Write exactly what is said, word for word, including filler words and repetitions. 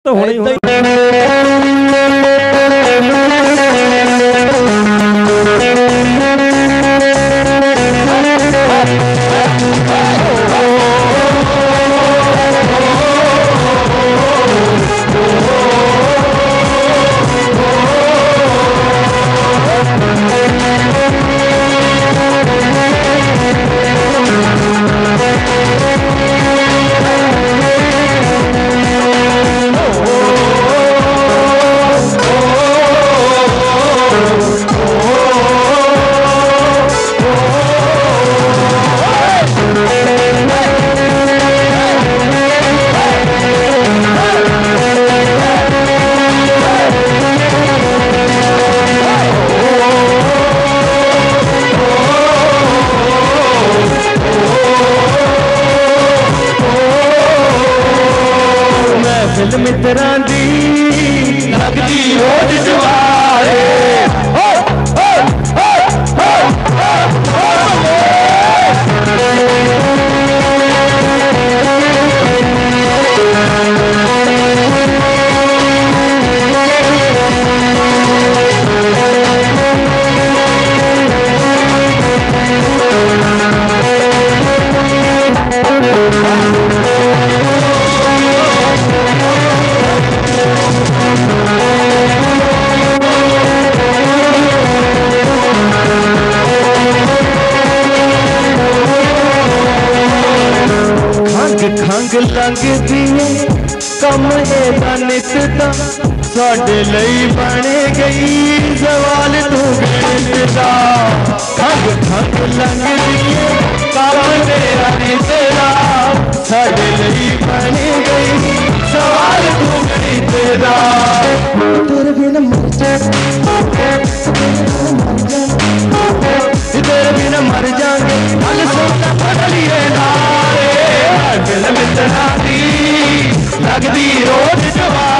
तो होनी होनी मित्रां दी लगदी रोज जवारे खंग लगदी है कम एदा नित दा साडे लई बन गई सवाल तू गणित दा खंग खंग लगदी है कम तेरा नित दा साडे लई बन गई सवाल तू गणित दा तेरे बिना मर जा तेरे बिना मर जाएंगे गल सुनता बदलिए नारे दिल मित्रा दी लगदी रोज जवान